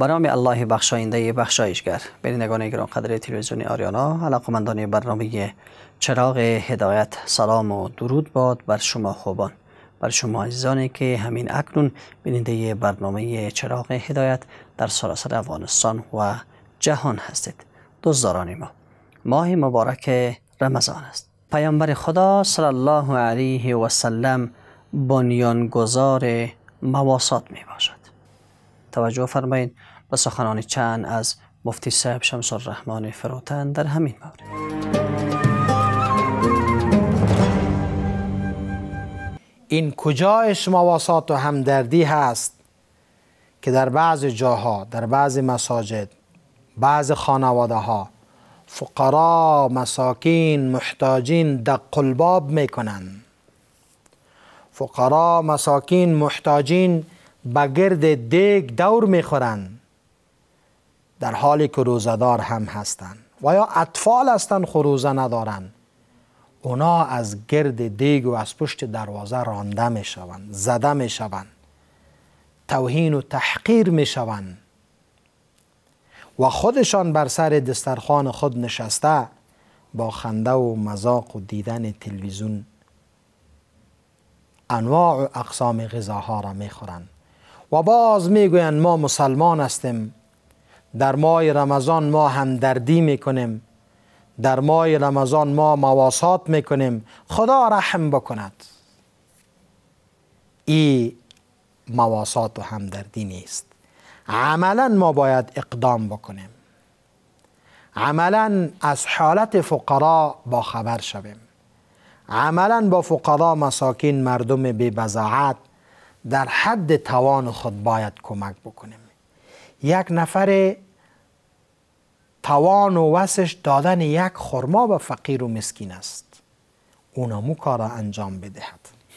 به نام الله بخشاینده بخشایشگر. بینندگان گرانقدر تلویزیون آریانا، علاقمندان برنامه چراغ هدایت، سلام و درود باد بر شما خوبان، بر شما عزیزانی که همین اکنون بیننده برنامه چراغ هدایت در سراسر افغانستان و جهان هستید. دوستداران ما، ماه مبارک رمضان است. پیامبر خدا صلی الله علیه و سلم بنیانگذار مواسات می باشد. توجه فرمایید به سخنان چند از مفتی صاحب شمس الرحمن فروتن در همین مورد. این کجایش مواسات و همدردی هست که در بعض جاها، در بعض مساجد، بعض خانواده ها فقرا، مساکین، محتاجین دق الباب میکنن. فقرا، مساکین، محتاجین به گرد دیگ دور میخورن، در حالی که روزدار هم هستن و یا اطفال هستن خو روزه ندارن. اونا از گرد دیگ و از پشت دروازه رانده میشوند، زده میشوند، توهین و تحقیر میشوند و خودشان بر سر دسترخوان خود نشسته با خنده و مذاق و دیدن تلویزیون انواع و اقسام غذاها را میخورند و باز میگویند ما مسلمان هستیم، در ماه رمضان ما همدردی میکنیم، در ماه رمضان ما مواسات میکنیم، خدا رحم بکند. این مواسات و همدردی نیست. عملا ما باید اقدام بکنیم، عملا از حالت فقرا با خبر شویم، عملا با فقرا، مساکین، مردم بی بضاعت در حد توان خود باید کمک بکنیم. یک نفر توان و وسش دادن یک خرما به فقیر و مسکین است، اونمو کار را انجام بدهد.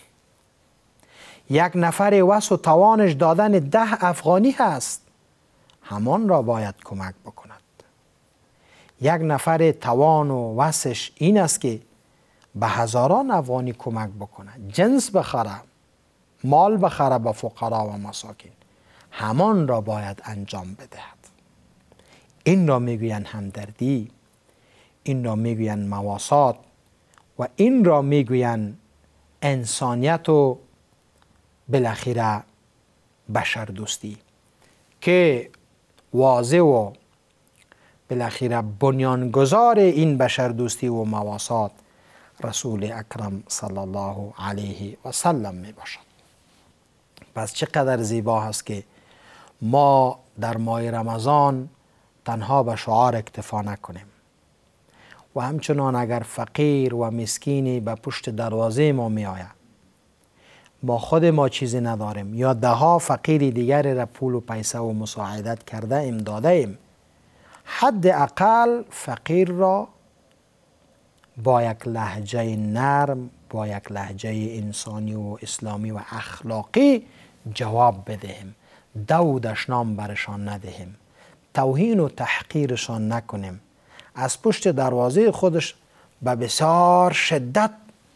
یک نفر وس و توانش دادن 10 افغانی هست، همان را باید کمک بکند. یک نفر توان و وسش این است که به هزاران افغانی کمک بکند، جنس بخره، مال بخره به فقرا و مساکین، همان را باید انجام بدهد. این را میگویند همدردی، این را میگویند مواسات و این را میگویند انسانیت و بالاخره بشردوستی، که واضح و بالاخره بنیانگذار این بشردوستی و مواسات رسول اکرم صلی الله علیه و سلم می باشد. پس چقدر زیبا هست که ما در ماه رمضان تنها به شعار اکتفا نکنیم و همچنان اگر فقیر و مسکینی به پشت دروازه ما می آید، ما خود ما چیزی نداریم یا 10 فقیر دیگر را پول و پیسه و مساعدت کرده ایم، داده ایم، حد اقل فقیر را با یک لهجه نرم، با یک لهجه انسانی و اسلامی و اخلاقی جواب بدهیم، دو دشنام برشان ندهیم، توهین و تحقیرشان نکنیم، از پشت دروازه خودش به بسیار شدت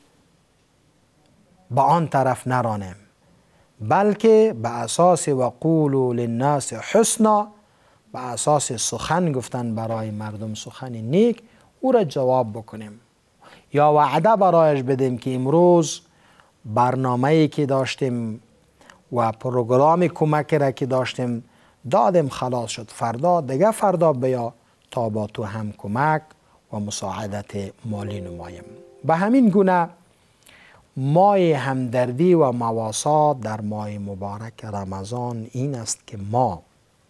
با آن طرف نرانیم، بلکه به اساس و قولوا للناس حسنا، به اساس سخن گفتن برای مردم، سخن نیک، او را جواب بکنیم یا وعده برایش بدیم که امروز برنامه‌ای که داشتیم و پروگرام کمک را که داشتیم دادیم، خلاص شد، فردا دیگه فردا بیا تا با تو هم کمک و مساعدت مالی نماییم. به همین گونه ماه همدردی و مواسات در ماه مبارک رمضان این است که ما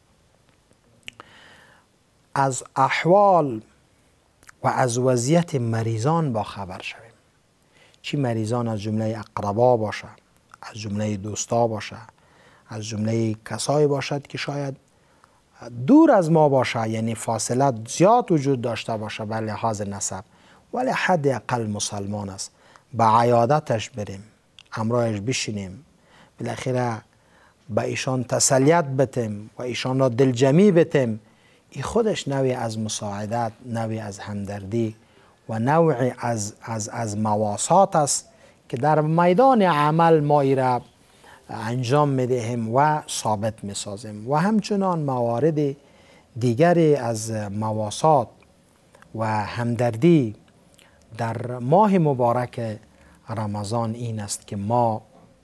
از احوال و از وضعیت مریضان با خبر شویم. چی مریضان؟ از جمله اقربا باشه، از جمله دوستا باشه، از جمله کسایی باشد که شاید دور از ما باشه، یعنی فاصله زیاد وجود داشته باشه به لحاظ نسب، ولی حد اقل مسلمان است، به عیادتش بریم، همراهش بشینیم، بالاخره به ایشان تسلیت بتیم و ایشان را دلجمی بتیم. این خودش نوعی از مساعدت، نوعی از همدردی و نوعی از مواسات است که در میدان عمل ما ای را انجام میدهیم و ثابت میسازیم. و همچنان موارد دیگری از مواسات و همدردی در ماه مبارک رمضان این است که ما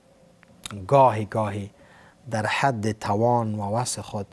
گاهی در حد توان و وسع خود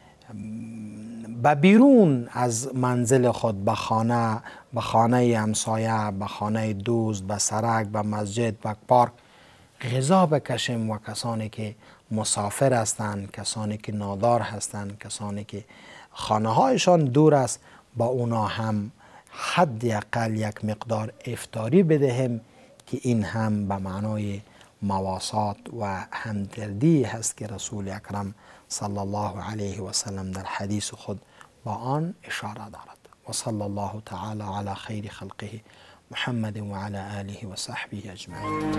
به بیرون از منزل خود به خانه همسایه، به خانه دوست، به سرک، به مسجد، به پارک غذا بکشیم و کسانی که مسافر هستند، کسانی که نادار هستند، کسانی که خانه هایشان دور است، با اونا هم حداقل یک مقدار افطاری بدهیم که این هم به معنای مواسات و همدردی هست که رسول اکرم صلی الله علیه و سلم در حدیث خود با آن اشاره دارد. و صلی الله تعالی علی خیر خلقه محمد و علی آله و صحبه اجمعین.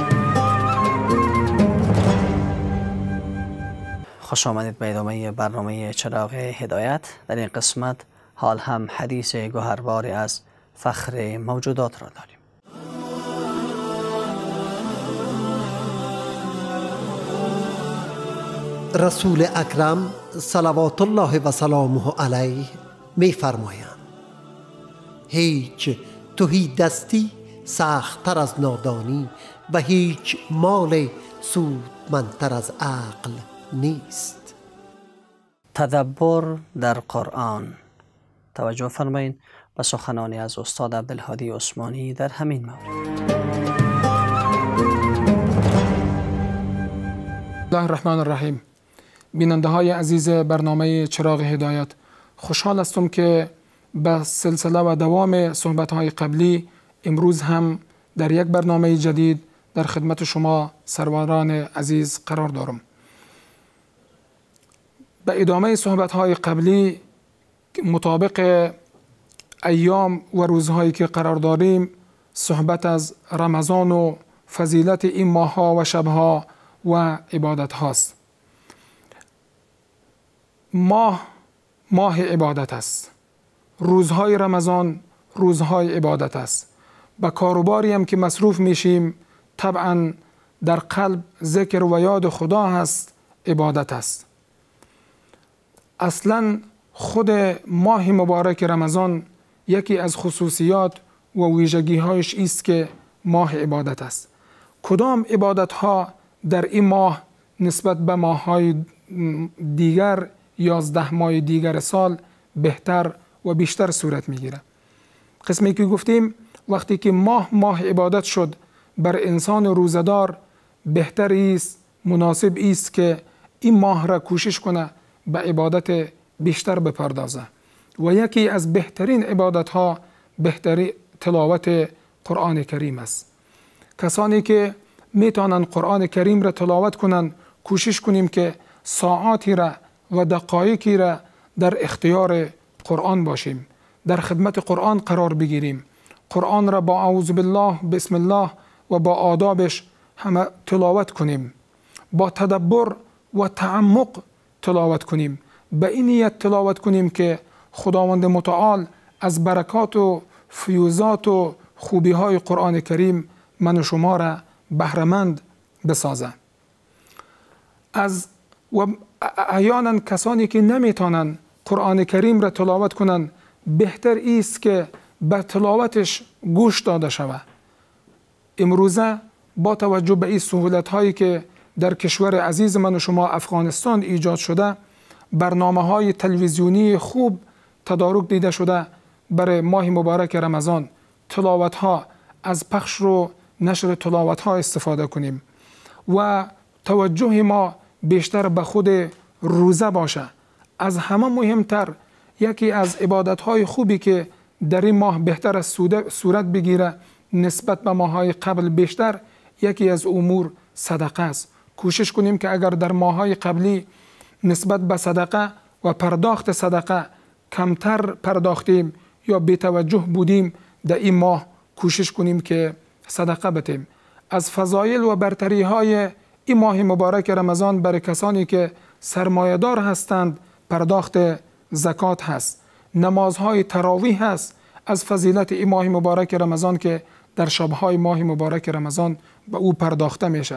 خوش آمدید به ادامه برنامه چراغ هدایت. در این قسمت حال هم حدیث گوهرباری از فخر موجودات را داریم. رسول اکرم صلوات الله و سلامه علیه می فرمایند هیچ تهیدستی سخت‌تر از نادانی و هیچ مال سودمندتر از عقل نیست. تدبر در قرآن. توجه فرمایید به سخنانی از استاد عبدالهادی عثمانی در همین مورد. الله الرحمن الرحیم. بیننده های عزیز برنامه چراغ هدایت، خوشحال هستم که به سلسله و دوام صحبت های قبلی امروز هم در یک برنامه جدید در خدمت شما سروران عزیز قرار دارم. به ادامه صحبت های قبلی مطابق ایام و روزهایی که قرار داریم صحبت از رمضان و فضیلت این ماه ها و شب ها و عبادت هاست. ماه عبادت است. روزهای رمضان روزهای عبادت است. با کاروباری هم که مصروف میشیم طبعا در قلب ذکر و یاد خدا هست، عبادت است. اصلا خود ماه مبارک رمضان یکی از خصوصیات و ویژگی هایش است که ماه عبادت است. کدام عبادت ها در این ماه نسبت به ماه های دیگر 11 ماه دیگر سال بهتر و بیشتر صورت میگیره؟ قسمی که گفتیم وقتی که ماه عبادت شد بر انسان روزدار بهتر است، مناسب است که این ماه را کوشش کنه به عبادت بیشتر بپردازه و یکی از بهترین عبادت ها بهتری تلاوت قرآن کریم است. کسانی که میتونن قرآن کریم را تلاوت کنن کوشش کنیم که ساعاتی را و دقایقی را در اختیار قرآن باشیم، در خدمت قرآن قرار بگیریم، قرآن را با اعوذ بالله بسم الله و با آدابش همه تلاوت کنیم، با تدبر و تعمق تلاوت کنیم، به این نیت تلاوت کنیم که خداوند متعال از برکات و فیوزات و خوبی های قرآن کریم من و شما را بهره‌مند بسازه. و احیانا کسانی که نمیتونن قرآن کریم را تلاوت کنن بهتر است که به تلاوتش گوش داده شود. امروزه با توجه به این سهولت هایی که در کشور عزیز من و شما افغانستان ایجاد شده، برنامه های تلویزیونی خوب تدارک دیده شده برای ماه مبارک رمضان. تلاوت ها از پخش و نشر تلاوت ها استفاده کنیم و توجه ما بیشتر به خود روزه باشه. از همه مهمتر یکی از عبادت های خوبی که در این ماه بهتر از صورت بگیره نسبت به ماهای قبل بیشتر، یکی از امور صدقه است. کوشش کنیم که اگر در ماهای قبلی نسبت به صدقه و پرداخت صدقه کمتر پرداختیم یا بی‌توجه بودیم، در این ماه کوشش کنیم که صدقه بدیم. از فضایل و برتری های این ماه مبارک رمضان برای کسانی که سرمایه‌دار هستند پرداخت زکات هست، نمازهای تراویح هست. از فضیلت این ماه مبارک رمضان که در شبهای ماه مبارک رمضان به او پرداخته میشه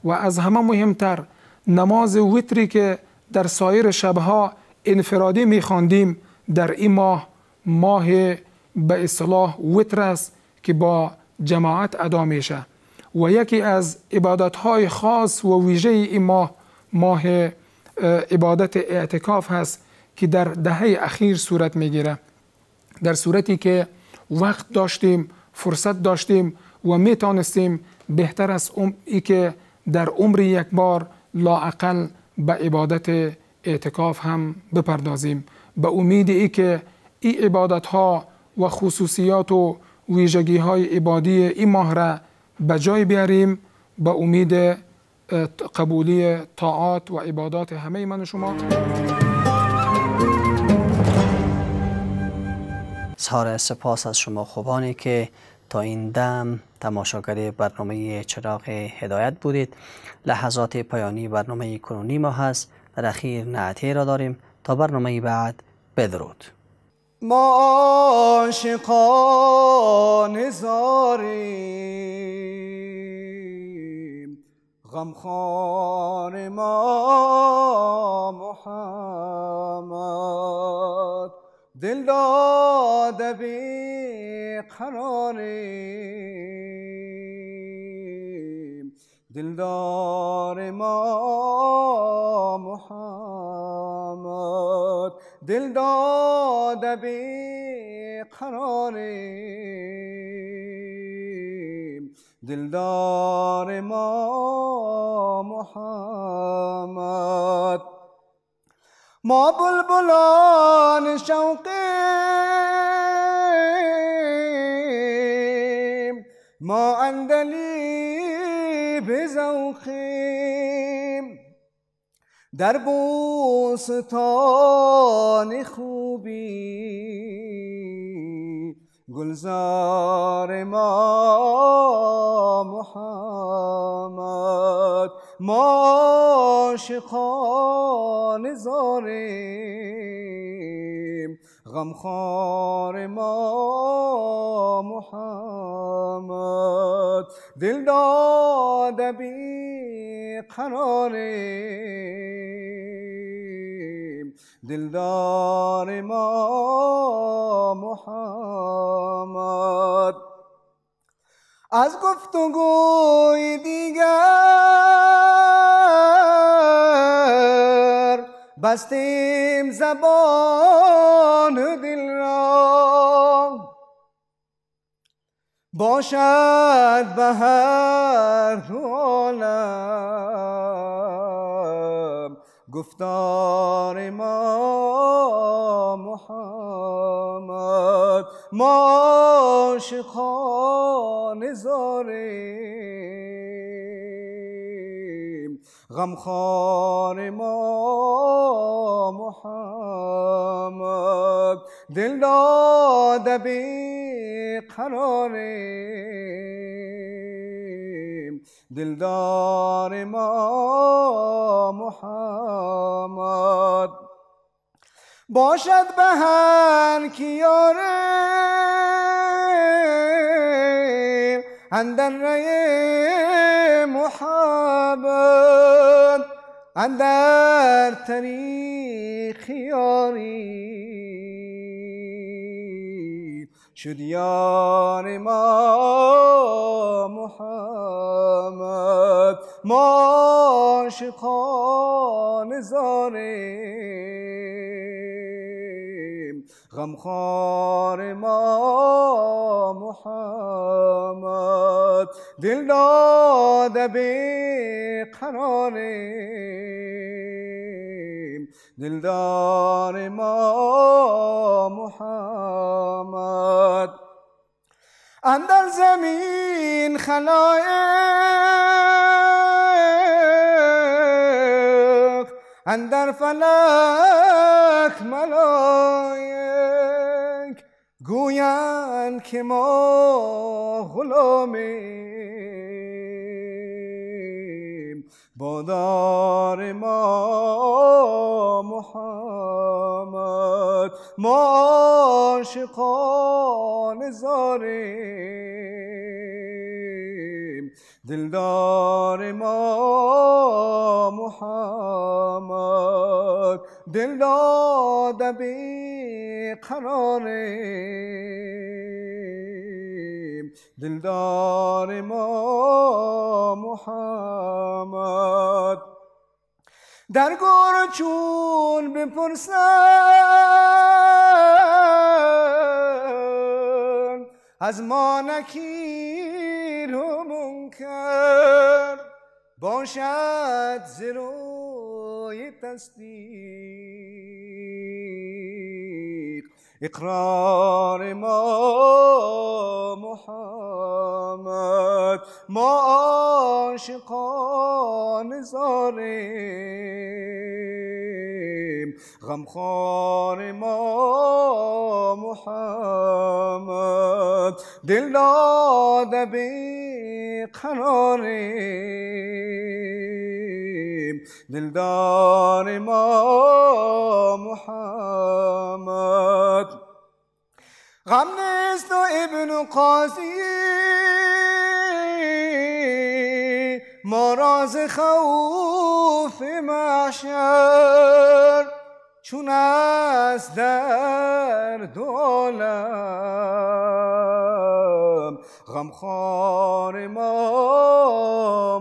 و از همه مهمتر نماز وتری که در سایر شبها انفرادی می‌خواندیم در این ماه به اصطلاح وتر است که با جماعت ادا میشه و یکی از عبادت‌های خاص و ویژه این ماه عبادت اعتکاف هست که در دهه اخیر صورت میگیره. در صورتی که وقت داشتیم، فرصت داشتیم و میتونستیم بهتر از ای که در عمر یک بار لااقل به عبادت اعتکاف هم بپردازیم، به امید ای که این عبادت ها و خصوصیات و ویژگی های عبادی این ماه را به جای بیاریم، به امید قبولی طاعات و عبادات همه من و شما. اظهار سپاس از شما خوبانی که تا این دم تماشاگر برنامه چراغ هدایت بودید. لحظات پایانی برنامه کنونی ما هست. در اخیر نعتیه را داریم تا برنامه بعد. بدرود. ما عاشقان زاریم، غمخوار ما محمد، دل داده بی قراریم، دلدار ما محمد، دل داده بی قراریم، دلدار ما محمد. ما بلبلان شوقیم، ما اندلی بزوقیم، در بوستان خوبی گلزار ما محمد. ما عاشقان زاریم، غمخوار ما محمد، دل داده بی قراریم، دلدار ما محمد. از گفتگوی دیگر بستیم زبان دل را، باشد به هر دو عالم گفتار ما محمد. ما عاشقان زاریم، غمخوار ما محمد، دل داده بی قراریم، دلدار ما محمد. باشد به هر کیاره اندر ری محبت، اندر طریق یاری شد یار ما محمد. ما عاشقان زاریم، غمخوار ما محمد، دل داده بی قراریم، دلدار ما محمد. اندر زمین خلایق، اندر فلک ملائک، گویند که ما غلامیم، بادار ما محمد. ما عاشقان زاریم، دلدار ما محمد دل داده بی قراریم دلدار ما محمد در گور چون بپرسن از ما نکیر و منکر باشد ز روی تصدیق اقرار ما محمد ما عاشقان زاریم غمخوار ما محمد دل داده بی قراریم دلدار ما محمد غم نیست و ابن قاضی ما راز خوف محشر چون از در دو عالم غمخوار ما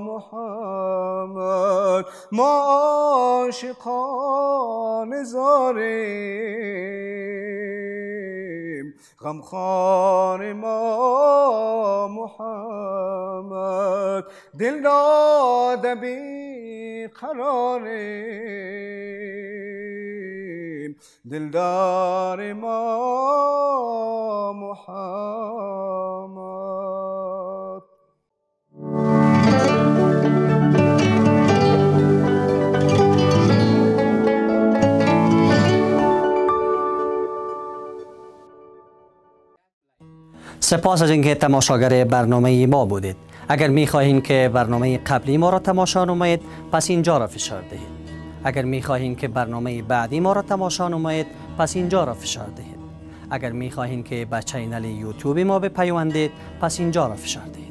محمد ما عاشقان زاریم غمخوار ما محمد دل داده بی قراریم دلدار ما محمد سپاس از اینکه تماشاگر برنامه ما بودید. اگر می خواهید که برنامه قبلی ما را تماشا نمایید پس اینجا را فشار دهید. اگر می خواهید که برنامه بعدی ما را تماشا نمایید پس اینجا را فشار دهید. اگر می خواهید که به چینل یوتیوب ما بپیوندید پس اینجا را فشار دهید.